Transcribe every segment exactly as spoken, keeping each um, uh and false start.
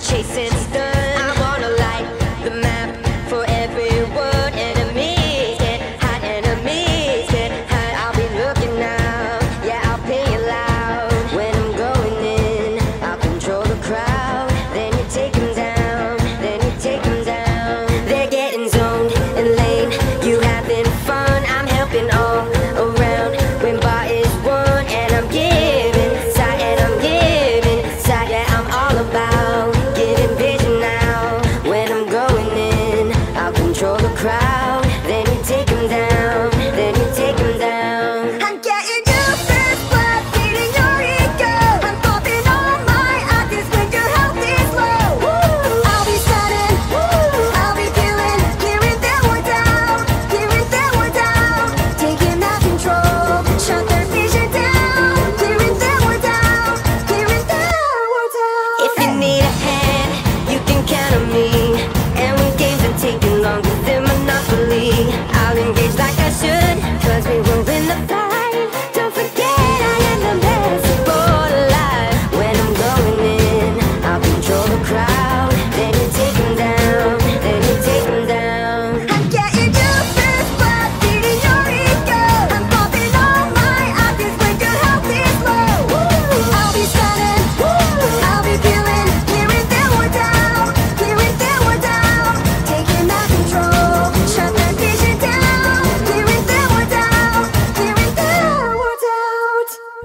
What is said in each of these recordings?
chasing stun. I wanna light the map for everyone. Enemies get hot, enemies get hot. I'll be looking out, yeah, I'll pay you loud. When I'm going in, I'll control the crowd. Then you take them down, then you take them down. They're getting zoned and lame, you having fun. I'm helping all around when bar is won. And I'm giving side, and I'm giving side. Yeah, I'm all about getting vision now. When I'm going in, I'll control the crowd. Then you take them down, then you take them down. I'm getting you first blood, feeding your ego. I'm popping all my ideas when your health is low. I'll be stunning, I'll be killing, hearing that we're down, hearing that we're down. Taking out control, shut their vision down. Hearing that we're down, hearing that we're down. If you need a hand, you can count on me. And when games are taking longer than Monopoly, I'll engage like I should, cause we will win the fight. Don't forget I am the best sport alive. When I'm going in, I'll control the crowd. Then you take them down, then you take them down. I'm getting you first blood, feeding your ego. I'm popping all my ideas when your health is low. I'll be stunning, I'll be killing, hearing that we're down, hearing that we're down. Taking out control, shut their vision down. Hearing that we're down, hearing that we're down.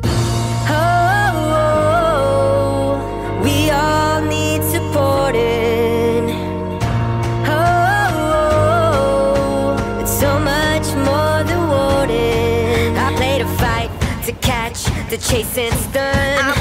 Oh, we all need supporting. Oh, it's so much more than rewarding. I play to fight, to catch, to chase and stun. I